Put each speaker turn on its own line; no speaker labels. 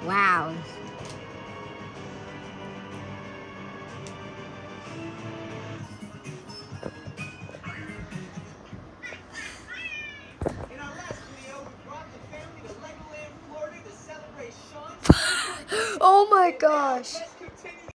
Wow.
In our last video, we brought the family to Legoland, Florida to celebrate Sean's
Oh my gosh.